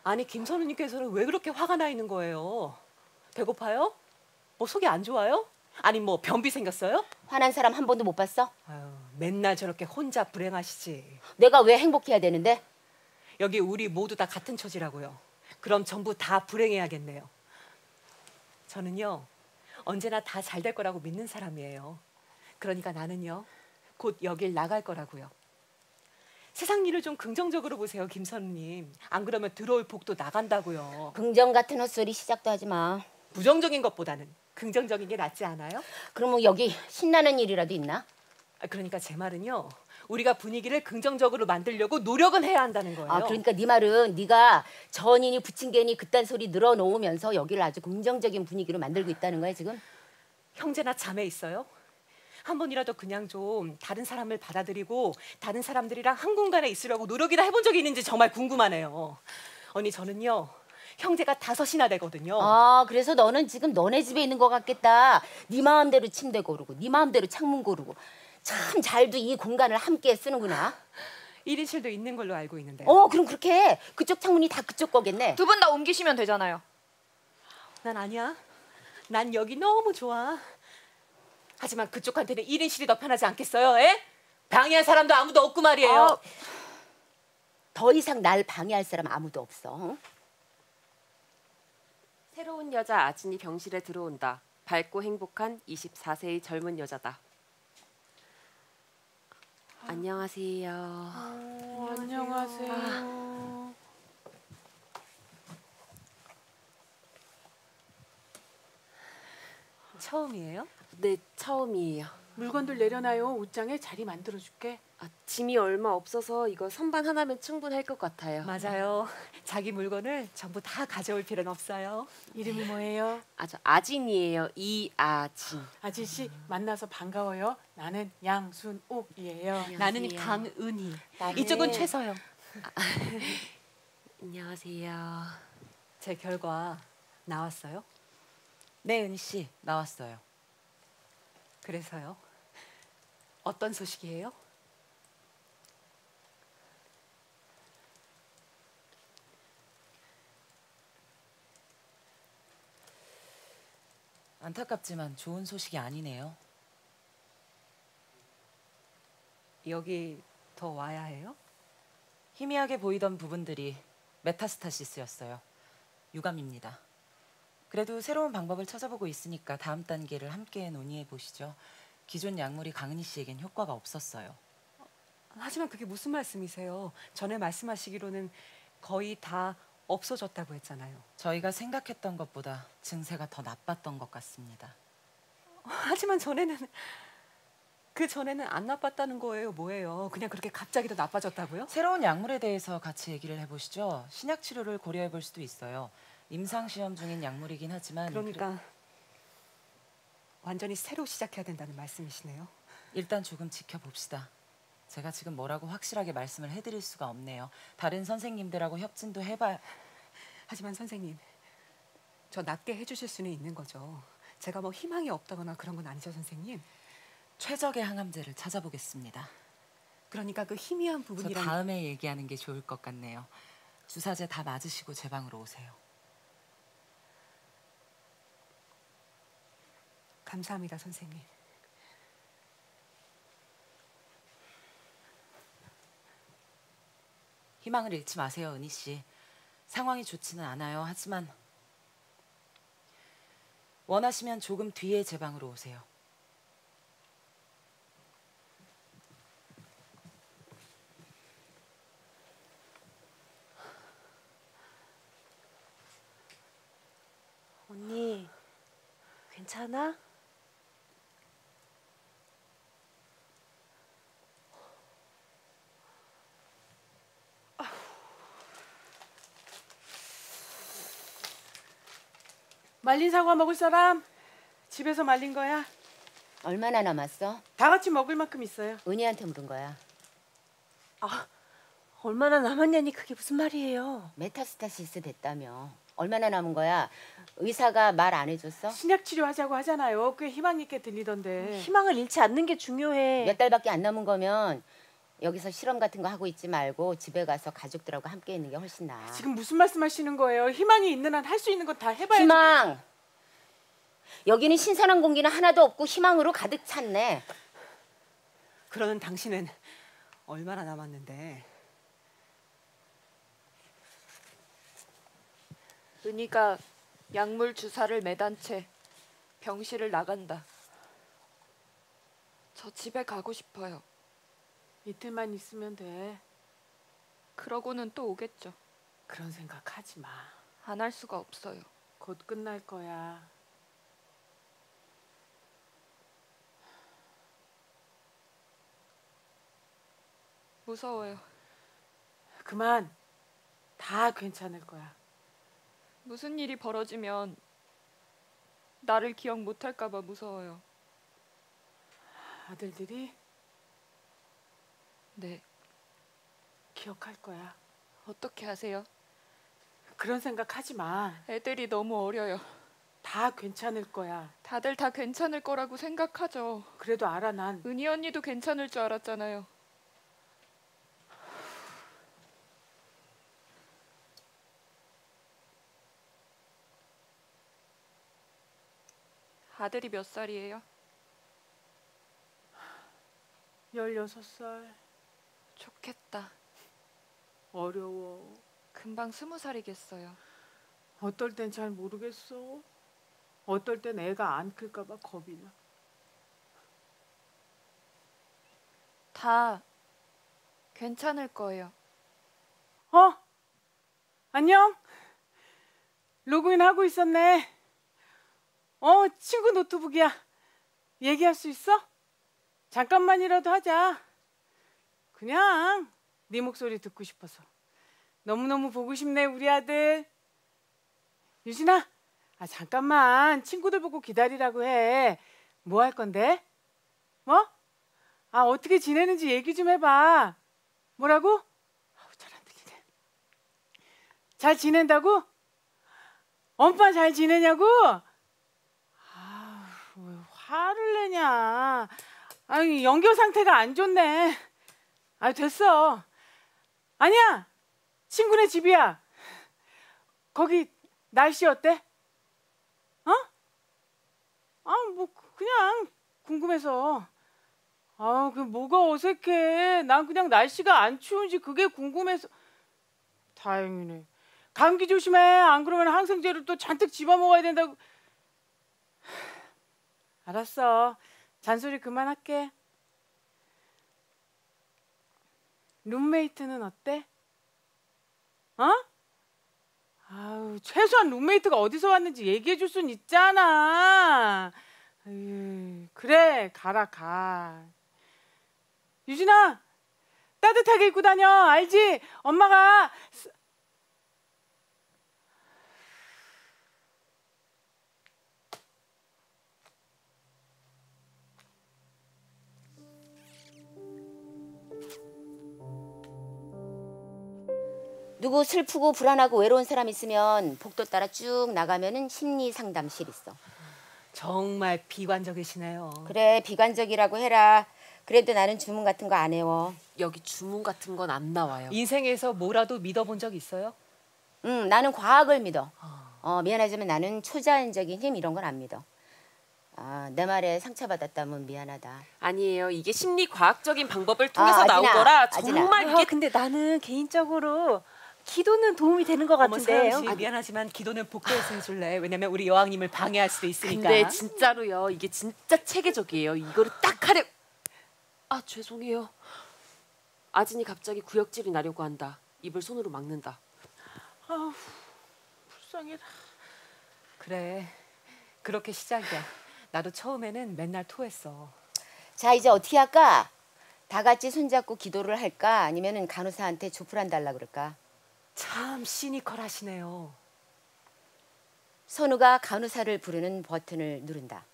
아니 김선우님께서는 왜 그렇게 화가 나 있는 거예요? 배고파요? 뭐 속이 안 좋아요? 아니 뭐 변비 생겼어요? 화난 사람 한 번도 못 봤어? 아유, 맨날 저렇게 혼자 불행하시지. 내가 왜 행복해야 되는데? 여기 우리 모두 다 같은 처지라고요. 그럼 전부 다 불행해야겠네요. 저는요 언제나 다 잘 될 거라고 믿는 사람이에요. 그러니까 나는요 곧 여길 나갈 거라고요. 세상 일을 좀 긍정적으로 보세요, 김선우님. 안 그러면 들어올 복도 나간다고요. 긍정 같은 헛소리 시작도 하지 마. 부정적인 것보다는 긍정적인 게 낫지 않아요? 그러면 여기 신나는 일이라도 있나? 그러니까 제 말은요. 우리가 분위기를 긍정적으로 만들려고 노력은 해야 한다는 거예요. 아, 그러니까 네 말은 네가 전인이 부침개니 그딴 소리 늘어놓으면서 여기를 아주 긍정적인 분위기로 만들고 있다는 거야 지금? 형제나 자매 있어요? 한 번이라도 그냥 좀 다른 사람을 받아들이고 다른 사람들이랑 한 공간에 있으려고 노력이나 해본 적이 있는지 정말 궁금하네요. 언니 저는요. 형제가 5이나 되거든요. 아, 그래서 너는 지금 너네 집에 있는 것 같겠다. 네 마음대로 침대 고르고 네 마음대로 창문 고르고 참 잘도 이 공간을 함께 쓰는구나. 1인실도 있는 걸로 알고 있는데. 그럼 그렇게 해. 그쪽 창문이 다 그쪽 거겠네. 두 분 다 옮기시면 되잖아요. 난 아니야. 난 여기 너무 좋아. 하지만 그쪽한테는 1인실이 더 편하지 않겠어요? 에? 방해할 사람도 아무도 없고 말이에요. 더 이상 날 방해할 사람 아무도 없어. 새로운 여자 아진이 병실에 들어온다. 밝고 행복한 24세의 젊은 여자다. 안녕하세요. 안녕하세요. 처음이에요? 네, 처음이에요. 물건들 내려놔요. 옷장에 자리 만들어줄게. 짐이 얼마 없어서 이거 선반 하나면 충분할 것 같아요. 맞아요. 자기 물건을 전부 다 가져올 필요는 없어요. 이름이 뭐예요? 저 아진이에요. 이아진. 아저씨 만나서 반가워요. 나는 양순옥이에요. 나는 강은희. 나는- 이쪽은 최서영. 안녕하세요. 제 결과 나왔어요? 네, 은희 씨 나왔어요. 그래서요? 어떤 소식이에요? 안타깝지만 좋은 소식이 아니네요. 여기 더 와야 해요? 희미하게 보이던 부분들이 메타스타시스였어요. 유감입니다. 그래도 새로운 방법을 찾아보고 있으니까 다음 단계를 함께 논의해 보시죠. 기존 약물이 강은희 씨에겐 효과가 없었어요. 하지만 그게 무슨 말씀이세요? 전에 말씀하시기로는 거의 다 없어졌다고 했잖아요. 저희가 생각했던 것보다 증세가 더 나빴던 것 같습니다. 하지만 그 전에는 안 나빴다는 거예요, 뭐예요? 그냥 그렇게 갑자기 더 나빠졌다고요? 새로운 약물에 대해서 같이 얘기를 해보시죠. 신약 치료를 고려해 볼 수도 있어요. 임상 시험 중인 약물이긴 하지만 그러니까 완전히 새로 시작해야 된다는 말씀이시네요. 일단 조금 지켜봅시다. 제가 지금 뭐라고 확실하게 말씀을 해드릴 수가 없네요. 다른 선생님들하고 협진도 해봐야. 하지만 선생님, 저 낫게 해주실 수는 있는 거죠. 제가 뭐 희망이 없다거나 그런 건 아니죠, 선생님? 최적의 항암제를 찾아보겠습니다. 그러니까 그 희미한 저 부분이랑 다음에 얘기하는 게 좋을 것 같네요. 주사제 다 맞으시고 제 방으로 오세요. 감사합니다, 선생님. 희망을 잃지 마세요, 은희 씨. 상황이 좋지는 않아요. 하지만 원하시면 조금 뒤에 제 방으로 오세요. 언니, 괜찮아? 말린 사과 먹을 사람? 집에서 말린 거야. 얼마나 남았어? 다 같이 먹을 만큼 있어요. 은희한테 물은 거야. 얼마나 남았냐니 그게 무슨 말이에요? 메타스타시스 됐다며. 얼마나 남은 거야? 의사가 말 안 해줬어? 신약 치료하자고 하잖아요. 꽤 희망 있게 들리던데. 희망을 잃지 않는 게 중요해. 몇 달밖에 안 남은 거면 여기서 실험 같은 거 하고 있지 말고 집에 가서 가족들하고 함께 있는 게 훨씬 나아. 지금 무슨 말씀하시는 거예요? 희망이 있는 한 할 수 있는 건 다 해봐야지. 희망! 여기는 신선한 공기는 하나도 없고 희망으로 가득 찼네. 그러는 당신은 얼마나 남았는데? 은희가 약물 주사를 매단 채 병실을 나간다. 저 집에 가고 싶어요. 이틀만 있으면 돼. 그러고는 또 오겠죠. 그런 생각 하지 마. 안 할 수가 없어요. 곧 끝날 거야. 무서워요. 그만. 다 괜찮을 거야. 무슨 일이 벌어지면 나를 기억 못할까 봐 무서워요. 아들들이 네. 기억할 거야. 어떻게 하세요? 그런 생각 하지 마. 애들이 너무 어려요. 다 괜찮을 거야. 다들 다 괜찮을 거라고 생각하죠. 그래도 알아 난. 은희 언니도 괜찮을 줄 알았잖아요. 아들이 몇 살이에요? 16살. 좋겠다. 어려워. 금방 20살이겠어요. 어떨 땐 잘 모르겠어. 어떨 땐 애가 안 클까 봐 겁이 나. 다 괜찮을 거예요. 안녕? 로그인 하고 있었네. 친구 노트북이야. 얘기할 수 있어? 잠깐만이라도 하자. 그냥 네 목소리 듣고 싶어서. 너무너무 보고 싶네 우리 아들. 유진아, 잠깐만 친구들 보고 기다리라고 해. 뭐 할 건데? 뭐? 어떻게 지내는지 얘기 좀 해봐. 뭐라고? 잘 안 들리네. 잘 지낸다고? 엄마 잘 지내냐고? 왜 화를 내냐? 아니 연결 상태가 안 좋네. 됐어. 아니야. 친구네 집이야. 거기 날씨 어때? 뭐 그냥 궁금해서. 그 뭐가 어색해. 난 그냥 날씨가 안 추운지 그게 궁금해서. 다행이네. 감기 조심해. 안 그러면 항생제를 또 잔뜩 집어먹어야 된다고. 알았어. 잔소리 그만할게. 룸메이트는 어때? 최소한 룸메이트가 어디서 왔는지 얘기해 줄 순 있잖아. 그래, 가. 유진아, 따뜻하게 입고 다녀. 알지? 엄마가... 누구 슬프고 불안하고 외로운 사람 있으면 복도 따라 쭉 나가면은 심리 상담실 있어. 정말 비관적이시네요. 그래, 비관적이라고 해라. 그래도 나는 주문 같은 거 안 해워. 여기 주문 같은 건 안 나와요. 인생에서 뭐라도 믿어본 적 있어요? 응, 나는 과학을 믿어. 미안하지만 나는 초자연적인 힘 이런 건 안 믿어. 내 말에 상처받았다면 미안하다. 아니에요. 이게 심리 과학적인 방법을 통해서 아진아, 나온 거라 아진아. 정말 이게 근데 나는 개인적으로 기도는 도움이 되는 것 어머 서영 같은데요. 씨 미안하지만 기도는 복도에서 해줄래? 왜냐면 우리 여왕님을 방해할 수도 있으니까. 근데 진짜로요. 이게 진짜 체계적이에요. 이거를 딱 하려. 죄송해요. 아진이 갑자기 구역질이 나려고 한다. 입을 손으로 막는다. 불쌍해라. 그래, 그렇게 시작이야. 나도 처음에는 맨날 토했어. 자, 이제 어떻게 할까? 다 같이 손잡고 기도를 할까? 아니면은 간호사한테 조플한 달라 그럴까? 참 시니컬하시네요. 선우가 간호사를 부르는 버튼을 누른다.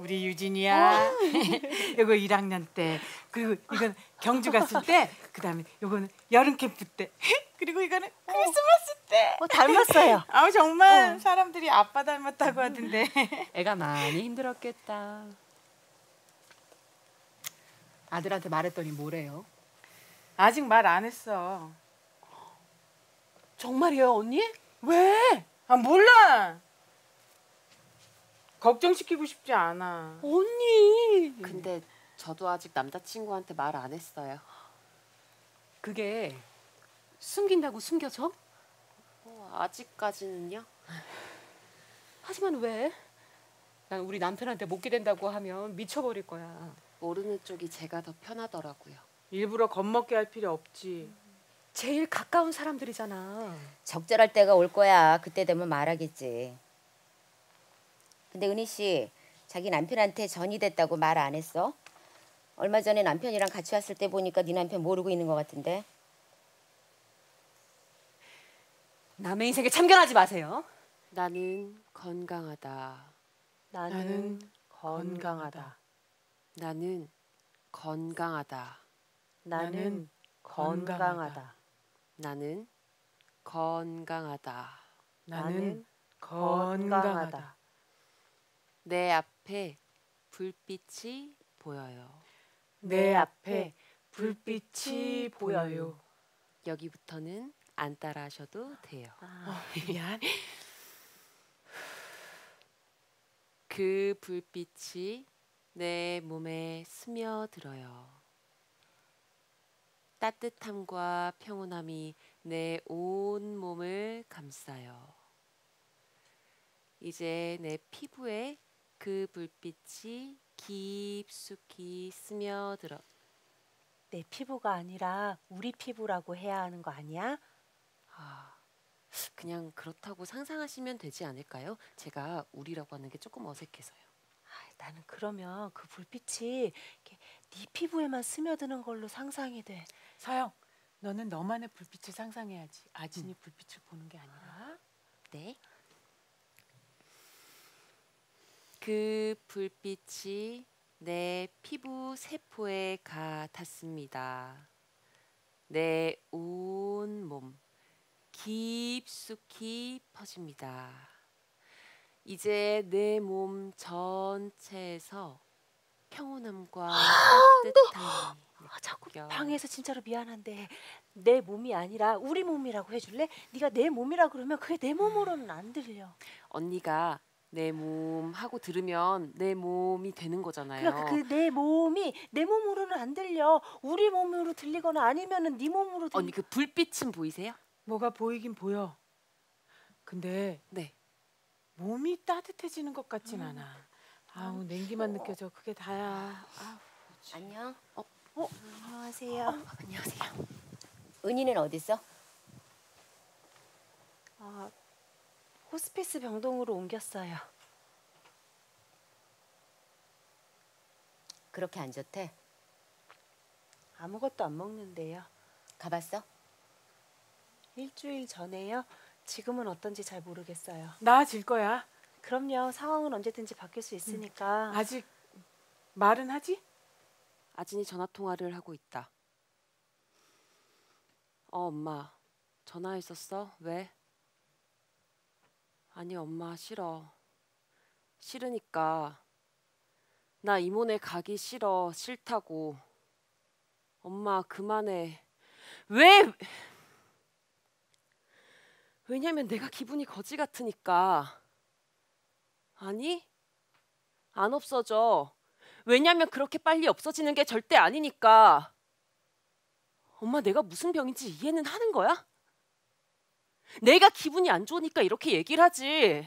우리 유진이야. 이거 1학년 때. 그리고 이건 경주 갔을 때. 그다음에 이거는 여름 캠프 때. 그리고 이거는 크리스마스 때. 닮았어요. 아우 정말 사람들이 아빠 닮았다고 하던데. 애가 많이 힘들었겠다. 아들한테 말했더니 뭐래요? 아직 말 안 했어. 정말이에요, 언니? 왜? 아 몰라. 걱정시키고 싶지 않아. 언니. 근데 저도 아직 남자친구한테 말 안 했어요. 그게 숨긴다고 숨겨져? 아직까지는요. 하지만 왜? 난 우리 남편한테 못 기댄다고 하면 미쳐버릴 거야. 모르는 쪽이 제가 더 편하더라고요. 일부러 겁먹게 할 필요 없지. 제일 가까운 사람들이잖아. 적절할 때가 올 거야. 그때 되면 말하겠지. 근데 은희 씨, 자기 남편한테 전이 됐다고 말 안 했어? 얼마 전에 남편이랑 같이 왔을 때 보니까 네 남편 모르고 있는 것 같은데. 남의 인생에 참견하지 마세요. 나는 건강하다. 나는 건강하다. 나는 건강하다. 나는 건강하다. 나는 건강하다. 나는 건강하다. 내 앞에 불빛이 보여요. 내 앞에 불빛이 보여요. 여기부터는 안 따라하셔도 돼요. 미안. 그 불빛이 내 몸에 스며들어요. 따뜻함과 평온함이 내 온 몸을 감싸요. 이제 내 피부에 그 불빛이 깊숙이 스며들어. 내 피부가 아니라 우리 피부라고 해야 하는 거 아니야? 그냥 그렇다고 상상하시면 되지 않을까요? 제가 우리라고 하는 게 조금 어색해서요. 나는 그러면 그 불빛이 이렇게 네 피부에만 스며드는 걸로 상상이 돼. 서영, 너는 너만의 불빛을 상상해야지. 아진이 불빛을 보는 게 아니라. 네. 그 불빛이 내 피부 세포에 가 닿습니다. 내 온 몸 깊숙이 퍼집니다. 이제 내 몸 전체에서 평온함과 따뜻함이 자꾸 느껴. 방해해서 진짜로 미안한데 내 몸이 아니라 우리 몸이라고 해줄래? 네가 내 몸이라 그러면 그게 내 몸으로는 안 들려. 언니가 내 몸 하고 들으면 내 몸이 되는 거잖아요. 그러니까 그 내 몸이 내 몸으로는 안 들려. 우리 몸으로 들리거나 아니면은 네 몸으로 들리. 언니 그 불빛은 보이세요? 뭐가 보이긴 보여. 근데 네. 몸이 따뜻해지는 것 같진 않아. 아우 냉기만 느껴져. 그게 다야. 아우. 안녕. 안녕하세요. 안녕하세요. 은희는 어디 있어? 호스피스 병동으로 옮겼어요. 그렇게 안 좋대? 아무것도 안 먹는데요. 가봤어? 일주일 전에요. 지금은 어떤지 잘 모르겠어요. 나아질 거야. 그럼요. 상황은 언제든지 바뀔 수 있으니까. 아직 말은 하지? 아진이 전화 통화를 하고 있다. 엄마 전화했었어? 왜? 아니 엄마 싫어. 싫으니까 나 이모네 가기 싫어. 싫다고. 엄마 그만해. 왜? 왜냐면 내가 기분이 거지 같으니까. 아니 안 없어져. 왜냐면 그렇게 빨리 없어지는 게 절대 아니니까. 엄마 내가 무슨 병인지 이해는 하는 거야? 내가 기분이 안 좋으니까 이렇게 얘기를 하지.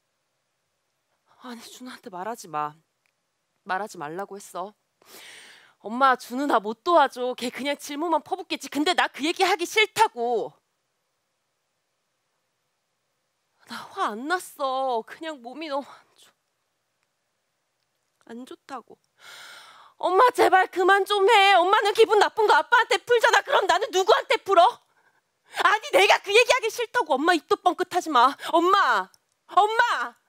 아니 준우한테 말하지 마. 말하지 말라고 했어. 엄마 준우 나 못 도와줘. 걔 그냥 질문만 퍼붓겠지. 근데 나 그 얘기 하기 싫다고. 나 화 안 났어. 그냥 몸이 너무 안 좋다고. 엄마 제발 그만 좀 해. 엄마는 기분 나쁜 거 아빠한테 풀잖아. 그럼 나는 누구한테 풀어? 아니 내가 그 얘기하기 싫다고. 엄마 입도 뻥끗하지 마. 엄마.